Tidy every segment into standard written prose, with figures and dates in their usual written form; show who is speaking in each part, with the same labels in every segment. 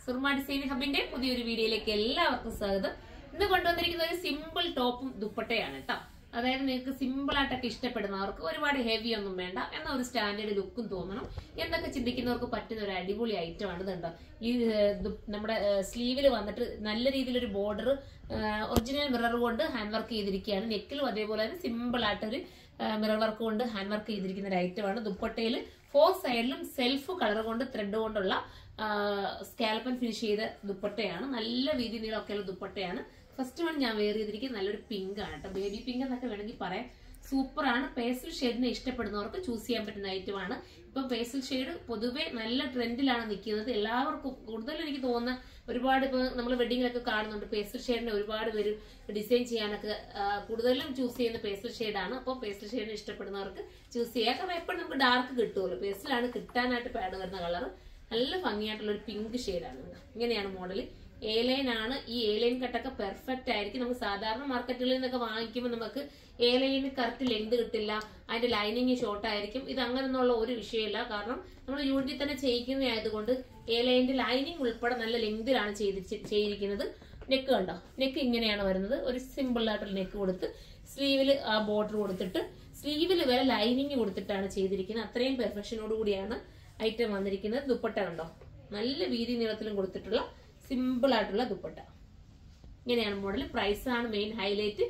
Speaker 1: Suruma Designer Hubന്റെ പുതിയൊരു വീഡിയോയിലേക്ക് എല്ലാവർക്കും സ്വാഗതം. ഇന്ന് കൊണ്ടുവന്നിരിക്കുന്നത് ഒരു സിമ്പിൾ ടോപ്പും ദുപ്പട്ടയാണ് ട്ടോ. അതായത് നിങ്ങൾക്ക് സിമ്പിൾ ആയിട്ടൊക്കെ ഇഷ്ടപ്പെടുന്നവർക്ക് ഒരുപാട് ഹെവി ഒന്നും വേണ്ട എന്ന ഒരു സ്റ്റാൻഡേർഡ് ലുക്കും തോന്നണം എന്നൊക്കെ ചിന്തിക്കുന്നവർക്ക് പറ്റുന്ന ഒരു അടിപൊളി ഐറ്റം ആണ് ഇതുണ്ടോ. ഈ നമ്മുടെ സ്ലീവിൽ വന്നിട്ട് നല്ല രീതിയിലൊരു ബോർഡർ ഒറിജിനൽ മിറർ കൊണ്ട് ഹാൻഡ് വർക്ക് ചെയ്തിരിക്കുകയാണ്. നെക്കിലും അതേപോലെ തന്നെ സിമ്പിൾ ആയിട്ടൊരു മിറർ വർക്ക് കൊണ്ട് ഹാൻഡ് വർക്ക് ചെയ്തിരിക്കുന്ന ഒരു ഐറ്റമാണ്. ദുപ്പട്ടയിൽ 4 സൈഡിലും സെൽഫ് കളർ കൊണ്ട് ത്രെഡ് കൊണ്ടുള്ള സ്കാൽപ്പൻ ഫിനിഷ് ചെയ്ത ദുപ്പട്ടയാണ്. നല്ല വീതി നീളമൊക്കെയുള്ള ദുപ്പട്ടയാണ്. ഫസ്റ്റ് വൺ ഞാൻ വെയർ ചെയ്തിരിക്കുന്നത് നല്ലൊരു പിങ്ക് ആണ് കേട്ടോ. ബേബി പിങ്ക് എന്നൊക്കെ വേണമെങ്കിൽ പറയാം. സൂപ്പറാണ്. പേസ്റ്റൽ ഷെയ്ഡിനെ ഇഷ്ടപ്പെടുന്നവർക്ക് ചൂസ് ചെയ്യാൻ പറ്റുന്ന ഐറ്റമാണ്. ഇപ്പൊ പേസ്റ്റൽ ഷെയ്ഡ് പൊതുവെ നല്ല ട്രെൻഡിലാണ് നിൽക്കുന്നത്. എല്ലാവർക്കും കൂടുതൽ എനിക്ക് തോന്നുന്ന ഒരുപാട് ഇപ്പൊ നമ്മൾ വെഡിങ്ങിലൊക്കെ കാണുന്നുണ്ട് പേസ്റ്റൽ ഷെയ്ഡിനെ ഒരുപാട് പേര് ഡിസൈൻ ചെയ്യാനൊക്കെ കൂടുതലും ചൂസ് ചെയ്യുന്ന പേസ്റ്റൽ ഷെയ്ഡാണ്. അപ്പോൾ പേസ്റ്റൽ ഷെയ്ഡിനെ ഇഷ്ടപ്പെടുന്നവർക്ക് ചൂസ് ചെയ്യാം. കാരണം എപ്പോഴും നമുക്ക് ഡാർക്ക് കിട്ടുമല്ലോ. പേസ്റ്റലാണ് കിട്ടാനായിട്ട് പാഡ് വരുന്ന കളർ. നല്ല ഭംഗിയായിട്ടുള്ള ഒരു പിങ്ക് ഷെയ്ഡാണ്. ഇങ്ങനെയാണ് മോഡൽ. A-ലൈൻ ആണ്. ഈ A-ലൈൻ കട്ടൊക്കെ പെർഫെക്റ്റ് ആയിരിക്കും. നമുക്ക് സാധാരണ മാർക്കറ്റുകളിൽ നിന്നൊക്കെ വാങ്ങിക്കുമ്പോൾ നമുക്ക് A-ലൈന് കറക്റ്റ് ലെങ്ത് കിട്ടില്ല, അതിന്റെ ലൈനിങ് ഷോർട്ട് ആയിരിക്കും. ഇത് അങ്ങനെയൊന്നുള്ള ഒരു വിഷയമില്ല. കാരണം നമ്മൾ യൂണിറ്റിൽ തന്നെ ചെയ്യിക്കുന്ന ആയതുകൊണ്ട് A-ലൈനിന്റെ ലൈനിങ് ഉൾപ്പെടെ നല്ല ലെങ്തിലാണ് ചെയ്തിരിക്കുന്നത്. നെക്ക് കണ്ടോ, നെക്ക് ഇങ്ങനെയാണ് വരുന്നത്. ഒരു സിമ്പിൾ ആയിട്ടുള്ള നെക്ക് കൊടുത്ത് സ്ലീവിൽ ആ ബോർഡർ കൊടുത്തിട്ട് സ്ലീവിൽ വരെ ലൈനിങ് കൊടുത്തിട്ടാണ് ചെയ്തിരിക്കുന്നത്. അത്രയും പെർഫെക്ഷനോട് കൂടിയാണ് ഐറ്റം വന്നിരിക്കുന്നത്. ദുപ്പട്ട കണ്ടോ, നല്ല വീതി നീളത്തിലും കൊടുത്തിട്ടുള്ള സിമ്പിൾ ആയിട്ടുള്ള ദുപ്പട്ട. ഇങ്ങനെയാണ് മോഡൽ. പ്രൈസ് ആണ് മെയിൻ ഹൈലൈറ്റ്.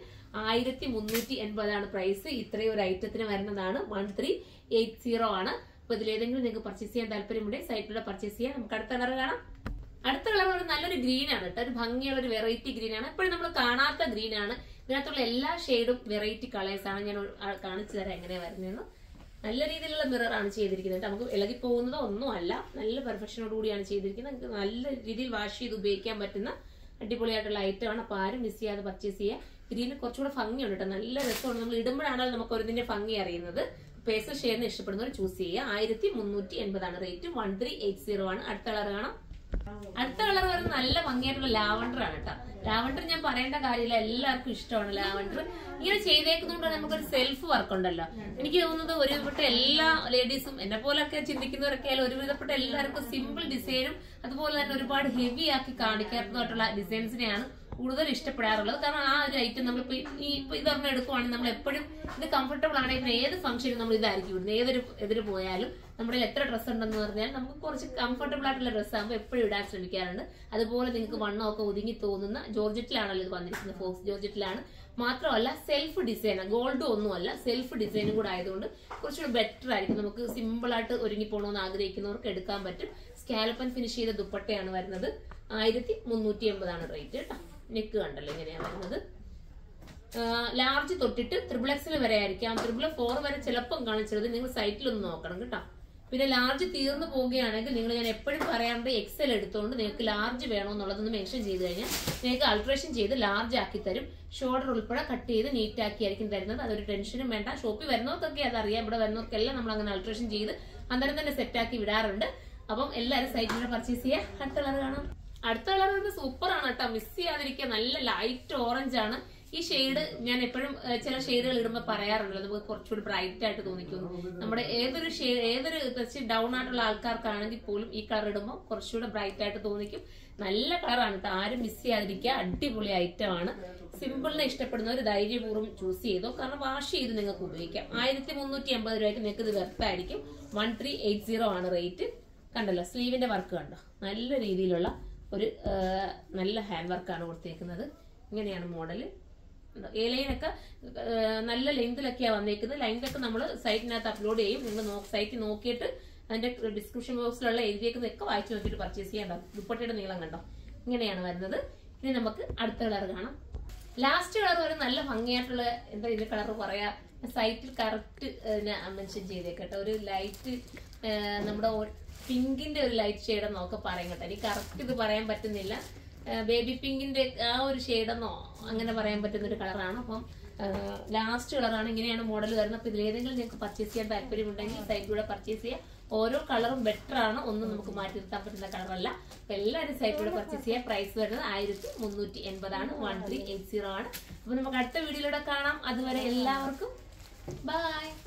Speaker 1: 1380 പ്രൈസ്. ഇത്രയും ഒരു ഐറ്റത്തിന് വരുന്നതാണ്. 1380 ആണ്. അപ്പൊ ഇതിലേതെങ്കിലും നിങ്ങൾക്ക് പർച്ചേസ് ചെയ്യാൻ താല്പര്യമുണ്ടെങ്കിൽ സൈറ്റിലൂടെ പർച്ചേസ് ചെയ്യാം. നമുക്ക് അടുത്ത കളർ കാണാം. അടുത്ത കളർ ഒരു നല്ലൊരു ഗ്രീൻ ആണ് കേട്ടോ. ഒരു ഭംഗിയുള്ള ഒരു വെറൈറ്റി ഗ്രീൻ ആണ്. എപ്പോഴും നമ്മൾ കാണാത്ത ഗ്രീൻ ആണ്. ഇതിനകത്തുള്ള എല്ലാ ഷെയ്ഡും വെറൈറ്റി കളേഴ്സ് ആണ്. ഞാൻ കാണിച്ചു തരാം എങ്ങനെയാ വരുന്നതെന്ന്. നല്ല രീതിയിലുള്ള മിറർ ആണ് ചെയ്തിരിക്കുന്നത്. നമുക്ക് ഇളകി പോകുന്നതോ ഒന്നും അല്ല. നല്ല പെർഫെക്ഷനോട് കൂടിയാണ് ചെയ്തിരിക്കുന്നത്. നമുക്ക് നല്ല രീതിയിൽ വാഷ് ചെയ്ത് ഉപയോഗിക്കാൻ പറ്റുന്ന അടിപൊളിയായിട്ടുള്ള ഐറ്റം ആണ്. അപ്പൊ ആരും മിസ് ചെയ്യാതെ പർച്ചേസ് ചെയ്യുക. ഗ്രീന് കുറച്ചുകൂടെ ഭംഗിയുണ്ട് കേട്ടോ. നല്ല രസമാണ്. നമ്മൾ ഇടുമ്പോഴാണല്ലോ നമുക്ക് ഒരുതിന്റെ ഭംഗി അറിയുന്നത്. പേസ്റ്റൽ ഷെയ്ഡിന് ഇഷ്ടപ്പെടുന്നവർ ചൂസ് ചെയ്യുക. 1380 റേറ്റ്. 1380 ആണ്. അടുത്ത കളർ കാണാം. അടുത്ത കളർ വരുന്നത് നല്ല ഭംഗിയായിട്ടുള്ള ലാവണ്ടർ ആണ് കേട്ടോ. ലാവണ്ടർ ഞാൻ പറയേണ്ട കാര്യമില്ല, എല്ലാവർക്കും ഇഷ്ടമാണ് ലാവണ്ടർ. ഇങ്ങനെ ചെയ്തേക്കുന്നതുകൊണ്ട് നമുക്കൊരു സെൽഫ് വർക്ക് ഉണ്ടല്ലോ. എനിക്ക് തോന്നുന്നത് ഒരുവിധപ്പെട്ട എല്ലാ ലേഡീസും എന്നെ പോലൊക്കെ ചിന്തിക്കുന്നവരൊക്കെ ആയാലും ഒരുവിധപ്പെട്ട എല്ലാവർക്കും സിമ്പിൾ ഡിസൈനും അതുപോലെ തന്നെ ഒരുപാട് ഹെവി ആക്കി കാണിക്കാത്തതായിട്ടുള്ള ഡിസൈൻസിനെയാണ് കൂടുതൽ ഇഷ്ടപ്പെടാറുള്ളത്. കാരണം ആ ഒരു ഐറ്റം നമ്മളിപ്പോ ഇതൊരെണ്ണം എടുക്കുവാണെങ്കിൽ നമ്മൾ എപ്പോഴും ഇത് കംഫർട്ടബിൾ ആണെങ്കിൽ ഏത് ഫംഗ്ഷനും നമ്മൾ ഇതായിരിക്കും ഇടുന്നത്. എതിര് പോയാലും നമ്മുടെ എത്ര ഡ്രസ്സ് ഉണ്ടെന്ന് പറഞ്ഞാൽ നമുക്ക് കുറച്ച് കംഫർട്ടബിൾ ആയിട്ടുള്ള ഡ്രസ്സ് ആകുമ്പോൾ എപ്പോഴും ഇടാൻ ശ്രമിക്കാറുണ്ട്. അതുപോലെ നിങ്ങൾക്ക് വണ്ണമൊക്കെ ഒതുങ്ങി തോന്നുന്ന ജോർജറ്റിലാണല്ലോ ഇത് വന്നിരിക്കുന്നത്. ഫോക്സ് ജോർജറ്റിലാണ്. മാത്രമല്ല സെൽഫ് ഡിസൈൻ, ഗോൾഡും ഒന്നുമല്ല, സെൽഫ് ഡിസൈനും കൂടെ ആയതുകൊണ്ട് കുറച്ചുകൂടി ബെറ്റർ ആയിരിക്കും. നമുക്ക് സിമ്പിൾ ആയിട്ട് ഒരുങ്ങി പോകണമെന്ന് ആഗ്രഹിക്കുന്നവർക്ക് എടുക്കാൻ പറ്റും. സ്കാൽപ്പൻ ഫിനിഷ് ചെയ്ത ദുപ്പട്ടയാണ് വരുന്നത്. 1380 റേറ്റ് കേട്ടോ. നെക്ക് കണ്ടല്ലോ ഇങ്ങനെയാണ് വരുന്നത്. ലാർജ് തൊട്ടിട്ട് XXL വരെ ആയിരിക്കാം. 4 വരെ ചിലപ്പം കാണിച്ചത് നിങ്ങൾ സൈറ്റിലൊന്ന് നോക്കണം കേട്ടോ. പിന്നെ ലാർജ് തീർന്നു പോവുകയാണെങ്കിൽ ഞാൻ എപ്പോഴും പറയാറുണ്ട് XL എടുത്തുകൊണ്ട് നിങ്ങൾക്ക് ലാർജ് വേണമെന്നുള്ളതൊന്ന് മെൻഷൻ ചെയ്ത് കഴിഞ്ഞാൽ നിങ്ങൾക്ക് അൾട്രേഷൻ ചെയ്ത് ലാർജ് ആക്കി തരും. ഷോൾഡർ ഉൾപ്പെടെ കട്ട് ചെയ്ത് നീറ്റ് ആക്കി ആയിരിക്കും തരുന്നത്. അതൊരു ടെൻഷനും വേണ്ട. ഷോപ്പിൽ വരുന്നവർക്കൊക്കെ അതറിയാം. ഇവിടെ വരുന്നവർക്കെല്ലാം നമ്മൾ അങ്ങനെ അൾട്രേഷൻ ചെയ്ത് അന്നേരം തന്നെ സെറ്റ് ആക്കി വിടാറുണ്ട്. അപ്പം എല്ലാവരും സൈറ്റിലൂടെ പർച്ചേസ് ചെയ്യുക. അടുത്ത കളർ കാണാം. അടുത്ത കളർ സൂപ്പർ ആണ് കേട്ടോ. മിസ് ചെയ്യാതിരിക്കുക. നല്ല ലൈറ്റ് ഓറഞ്ച് ആണ് ഈ ഷെയ്ഡ്. ഞാൻ എപ്പോഴും ചില ഷെയ്ഡുകൾ ഇടുമ്പോൾ പറയാറുണ്ടല്ലോ നമുക്ക് കുറച്ചുകൂടി ബ്രൈറ്റ് ആയിട്ട് തോന്നിക്കുന്നു. നമ്മുടെ ഏതൊരു ഡൗൺ ആയിട്ടുള്ള ആൾക്കാർക്കാണെങ്കിൽ പോലും ഈ കളർ ഇടുമ്പോൾ കുറച്ചുകൂടെ ബ്രൈറ്റ് ആയിട്ട് തോന്നിക്കും. നല്ല കളറാണ് കേട്ടോ. ആരും മിസ് ചെയ്യാതിരിക്കുക. അടിപൊളി ഐറ്റം ആണ്. സിമ്പിളിനെ ഇഷ്ടപ്പെടുന്നവർ ധൈര്യപൂർവ്വം ചൂസ് ചെയ്തോ. കാരണം വാഷ് ചെയ്ത് നിങ്ങൾക്ക് ഉപയോഗിക്കാം. 1380 രൂപയ്ക്ക് നിങ്ങൾക്ക് ഇത് വെർത്തായിരിക്കും. 1380 ആണ് റേറ്റ്. കണ്ടല്ലോ സ്ലീവിന്റെ വർക്ക് കണ്ടോ. നല്ല രീതിയിലുള്ള ഒരു നല്ല ഹാൻഡ് വർക്കാണ് കൊടുത്തേക്കുന്നത്. ഇങ്ങനെയാണ് മോഡല്. A-ലൈനൊക്കെ നല്ല ലെങ്തിലൊക്കെയാണ് വന്നേക്കുന്നത്. ലൈനിലൊക്കെ നമ്മൾ സൈറ്റിനകത്ത് അപ്ലോഡ് ചെയ്യും. നിങ്ങൾ സൈറ്റ് നോക്കിയിട്ട് അതിന്റെ ഡിസ്ക്രിപ്ഷൻ ബോക്സിലുള്ള എഴുതിയേക്കുന്നതൊക്കെ വായിച്ചു നോക്കിയിട്ട് പർച്ചേസ് ചെയ്യാൻ. ദുപ്പട്ടയുടെ നീളം കണ്ടോ. ഇങ്ങനെയാണ് വരുന്നത്. ഇനി നമുക്ക് അടുത്ത കളർ കാണാം. ലാസ്റ്റ് കളർ ഒരു നല്ല ഭംഗിയായിട്ടുള്ള എന്താ ഇതിന്റെ കളർ പറയാ, സൈറ്റിൽ കറക്റ്റ് മെൻഷൻ ചെയ്തേക്കട്ടെ. ഒരു ലൈറ്റ് നമ്മുടെ പിങ്കിന്റെ ഒരു ലൈറ്റ് ഷെയ്ഡെന്നൊക്കെ പറയാൻ കേട്ടോ. എനിക്ക് കറക്റ്റ് ഇത് പറയാൻ പറ്റുന്നില്ല. ബേബി പിങ്കിന്റെ ആ ഒരു ഷെയ്ഡെന്നോ അങ്ങനെ പറയാൻ പറ്റുന്ന ഒരു കളറാണ്. അപ്പം ലാസ്റ്റ് കളറാണ്. ഇങ്ങനെയാണ് മോഡൽ വരുന്നത്. അപ്പൊ ഇതിലേതെങ്കിലും നിങ്ങൾക്ക് പർച്ചേസ് ചെയ്യാൻ താല്പര്യമുണ്ടെങ്കിൽ സൈറ്റിലൂടെ പർച്ചേസ് ചെയ്യാം. ഓരോ കളറും ബെറ്റർ ആണ്. ഒന്നും നമുക്ക് മാറ്റി നിർത്താൻ പറ്റുന്ന കളറല്ല. അപ്പൊ എല്ലാവരും സൈറ്റിലൂടെ പർച്ചേസ് ചെയ്യാം. പ്രൈസ് വരുന്നത് 1380 ആണ്. 1380 ആണ്. അപ്പൊ നമുക്ക് അടുത്ത വീഡിയോയിലൂടെ കാണാം. അതുവരെ എല്ലാവർക്കും ബൈ.